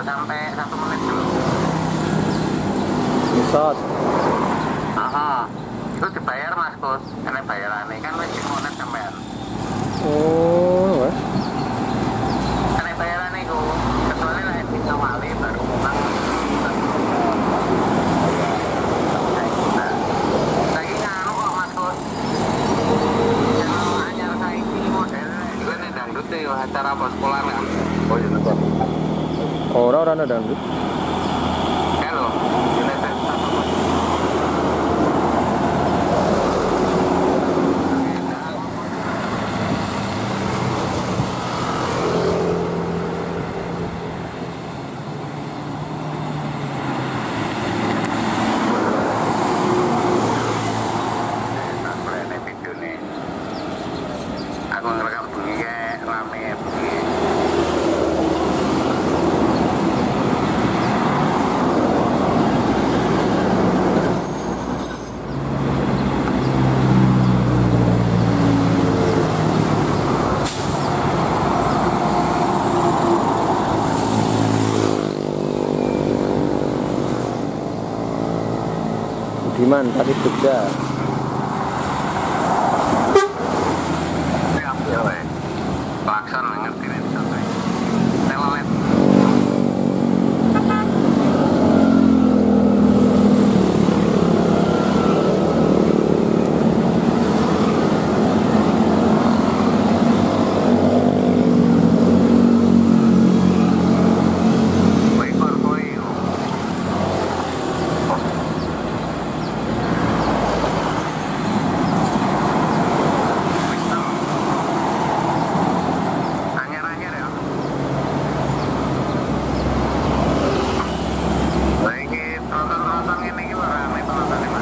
sampai 1 menit dulu. Sos. Aha. Itu dibayar Mas Kus. Ini bayarannya kan wis dimonet sampean. Oh, wes. Ini bayarannya ku. Kecuali nek dikawali baru pulang. Saiki nganu kok Mas Kus. Yang anyar saiki modelnya juga nih dangdut deh acara apa sekolah kan. Oh iya betul. Ora ana dangdut. Halo. Aku ngerekam bunyi kayak rame bunyi. Budiman, Tasik Jogja. Ini ambil ya. Klakson ngerti nih sampai. Telolet. Woi korpoi. Anyar-anyar ya. Lagi tonton-tonton ini iki ora rame penonton Mas.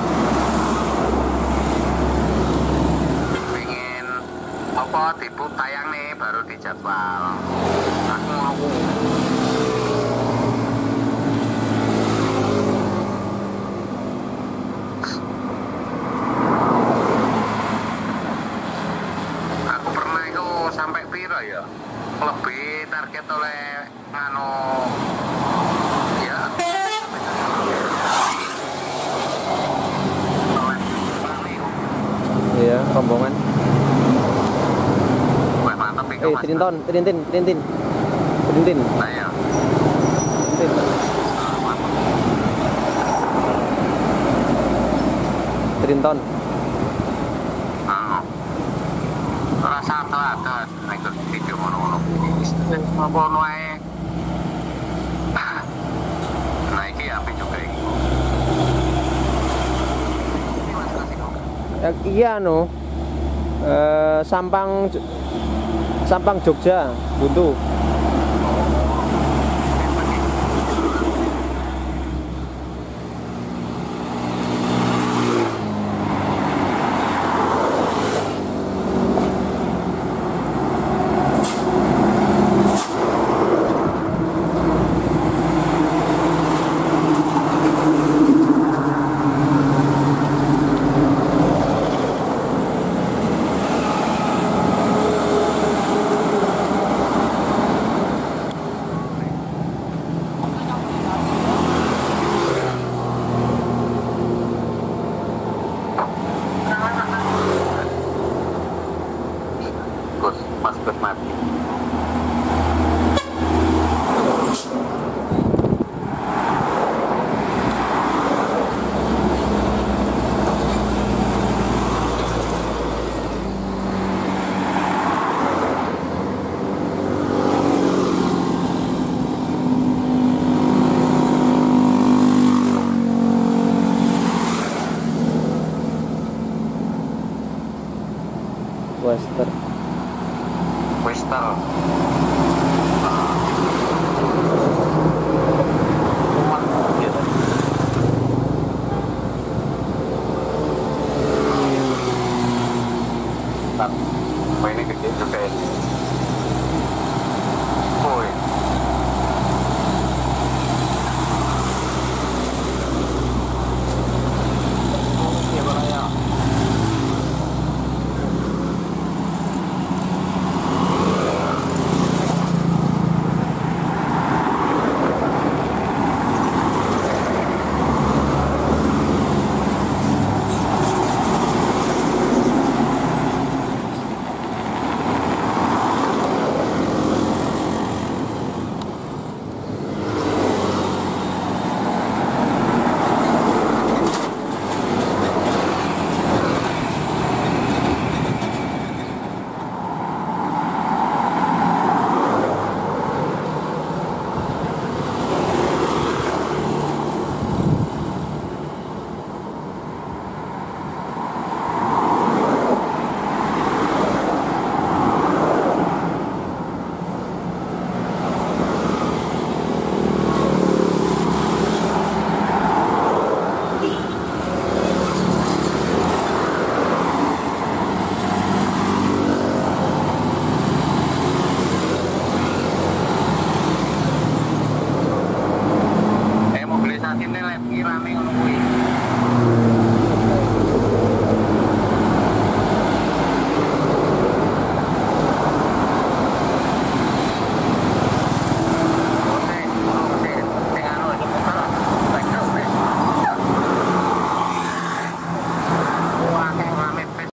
Pengen apa tipu tayang nih baru dijadwal. Aku mau aku pernah itu sampai piro ya? Lebih target oleh nganu ya. Iya, rombongan. Wah, mantap itu Mas. Trinton. Trintin. Nah, ya. Mantap. Trinton. Rasa ada ikut video ngono-ngono apa wae. Nah iki apik juga iki. Iya anu. Sampang Jogja, Buntu. Gus mati. Wester. Ini gede juga ya.